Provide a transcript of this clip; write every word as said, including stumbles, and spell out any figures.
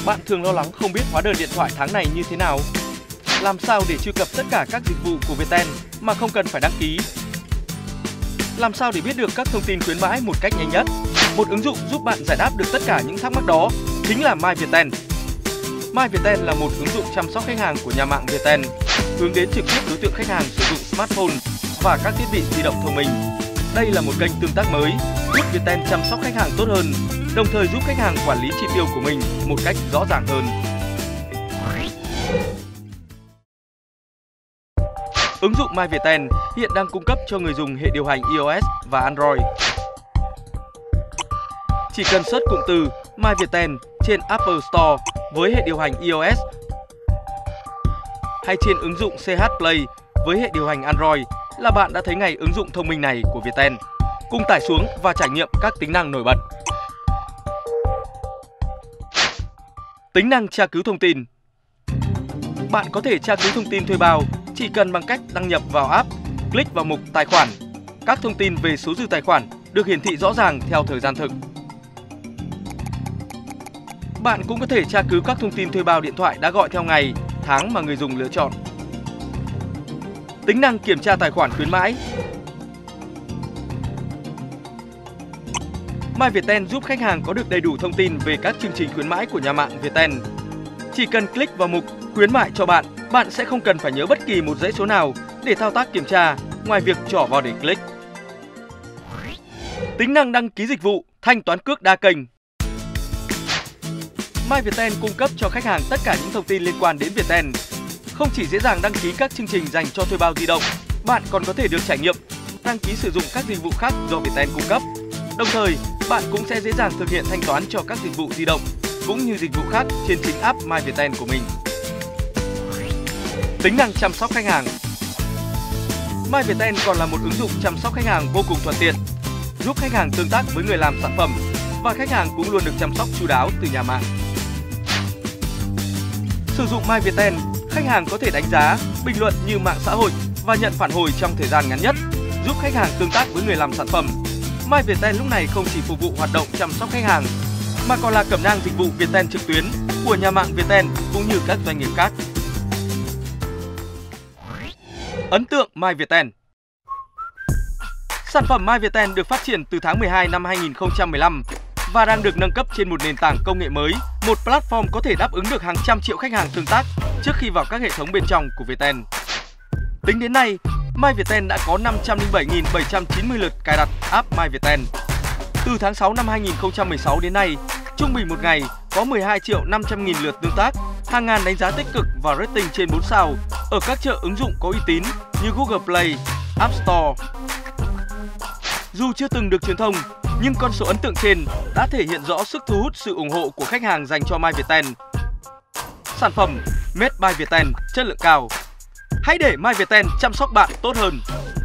Bạn thường lo lắng không biết hóa đơn điện thoại tháng này như thế nào? Làm sao để truy cập tất cả các dịch vụ của Viettel mà không cần phải đăng ký? Làm sao để biết được các thông tin khuyến mãi một cách nhanh nhất? Một ứng dụng giúp bạn giải đáp được tất cả những thắc mắc đó chính là My Viettel. My Viettel là một ứng dụng chăm sóc khách hàng của nhà mạng Viettel, hướng đến trực tiếp đối tượng khách hàng sử dụng smartphone và các thiết bị di động thông minh. Đây là một kênh tương tác mới giúp Viettel chăm sóc khách hàng tốt hơn, đồng thời giúp khách hàng quản lý chi tiêu của mình một cách rõ ràng hơn. Ứng dụng My Viettel hiện đang cung cấp cho người dùng hệ điều hành iOS và Android. Chỉ cần search cụm từ My Viettel trên Apple Store với hệ điều hành iOS hay trên ứng dụng xê hát Play với hệ điều hành Android là bạn đã thấy ngay ứng dụng thông minh này của Viettel. Cùng tải xuống và trải nghiệm các tính năng nổi bật. Tính năng tra cứu thông tin. Bạn có thể tra cứu thông tin thuê bao chỉ cần bằng cách đăng nhập vào app, click vào mục tài khoản. Các thông tin về số dư tài khoản được hiển thị rõ ràng theo thời gian thực. Bạn cũng có thể tra cứu các thông tin thuê bao điện thoại đã gọi theo ngày, tháng mà người dùng lựa chọn. Tính năng kiểm tra tài khoản khuyến mãi. My Viettel giúp khách hàng có được đầy đủ thông tin về các chương trình khuyến mãi của nhà mạng Viettel. Chỉ cần click vào mục khuyến mại cho bạn, bạn sẽ không cần phải nhớ bất kỳ một dãy số nào để thao tác kiểm tra, ngoài việc trỏ vào để click. Tính năng đăng ký dịch vụ, thanh toán cước đa kênh. My Viettel cung cấp cho khách hàng tất cả những thông tin liên quan đến Viettel. Không chỉ dễ dàng đăng ký các chương trình dành cho thuê bao di động, bạn còn có thể được trải nghiệm đăng ký sử dụng các dịch vụ khác do Viettel cung cấp. Đồng thời, bạn cũng sẽ dễ dàng thực hiện thanh toán cho các dịch vụ di động cũng như dịch vụ khác trên chính app My Viettel của mình. Tính năng chăm sóc khách hàng. My Viettel còn là một ứng dụng chăm sóc khách hàng vô cùng thuận tiện, giúp khách hàng tương tác với người làm sản phẩm và khách hàng cũng luôn được chăm sóc chu đáo từ nhà mạng. Sử dụng My Viettel, khách hàng có thể đánh giá, bình luận như mạng xã hội và nhận phản hồi trong thời gian ngắn nhất, giúp khách hàng tương tác với người làm sản phẩm. My Viettel lúc này không chỉ phục vụ hoạt động chăm sóc khách hàng, mà còn là cẩm nang dịch vụ Viettel trực tuyến của nhà mạng Viettel cũng như các doanh nghiệp khác. Ấn tượng My Viettel. Sản phẩm My Viettel được phát triển từ tháng mười hai năm hai nghìn không trăm mười lăm và đang được nâng cấp trên một nền tảng công nghệ mới, một platform có thể đáp ứng được hàng trăm triệu khách hàng tương tác trước khi vào các hệ thống bên trong của Viettel. Tính đến nay, My Viettel đã có năm trăm lẻ bảy nghìn bảy trăm chín mươi lượt cài đặt app My Viettel. Từ tháng sáu năm hai nghìn không trăm mười sáu đến nay, trung bình một ngày có mười hai triệu năm trăm nghìn lượt tương tác, hàng ngàn đánh giá tích cực và rating trên bốn sao ở các chợ ứng dụng có uy tín như Google Play, App Store. Dù chưa từng được truyền thông, nhưng con số ấn tượng trên đã thể hiện rõ sức thu hút sự ủng hộ của khách hàng dành cho My Viettel. Sản phẩm Made by Viettel chất lượng cao. Hãy để My Viettel chăm sóc bạn tốt hơn.